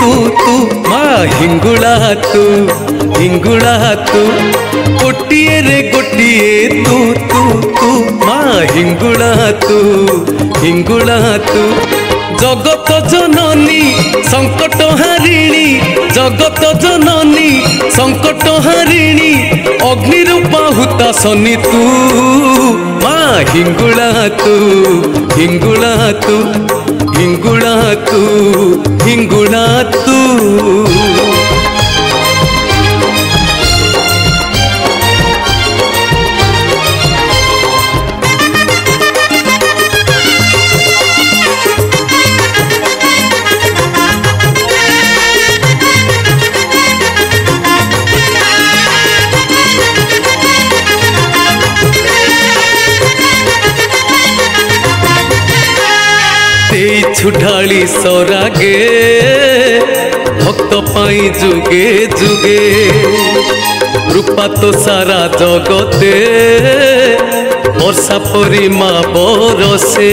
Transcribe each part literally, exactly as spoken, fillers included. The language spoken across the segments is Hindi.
तू तू मा हिंगुला तू हिंगुला तू गोटिए रे गोटिए तू तू तू मा हिंगुला तू हिंगुला तू जगत जननी संकट हारिणी जगत जननी संकट हारिणी अग्निरूपा हुता सनी तू मा हिंगुला तू हिंगुला तू हिंगुला तू हिंगुला तू छुठाली सौरागे भक्त पाई जुगे जुगे रूपा तो सारा जगते वर्षा परी माँ बरसे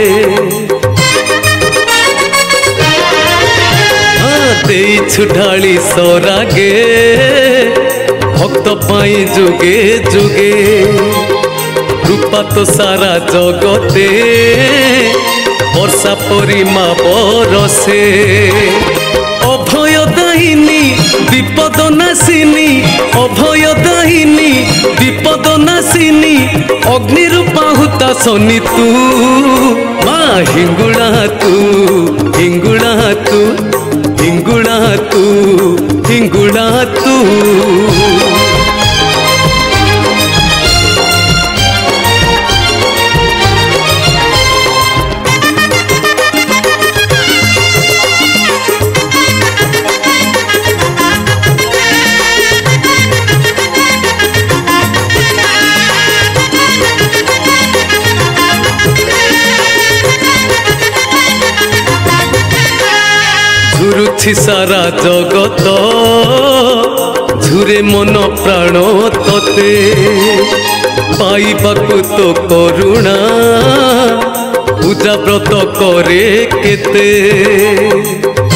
दे छुठाली सौरागे भक्त पाई जुगे जुगे रूपा तो सारा जगते वर्षा परी माँ बरसे अभय दाहिनी विपद नाशिनी अभय दाहिनी विपद नाशिनी अग्निरूपा हुता सनी तू माँ हिंगुला तू हिंगुला तू हिंगुला तू हिंगुला तू झुरुछि सारा जगत झुरे मन प्राण तते पाइबाकु तो करुणा पूजा व्रत करे केते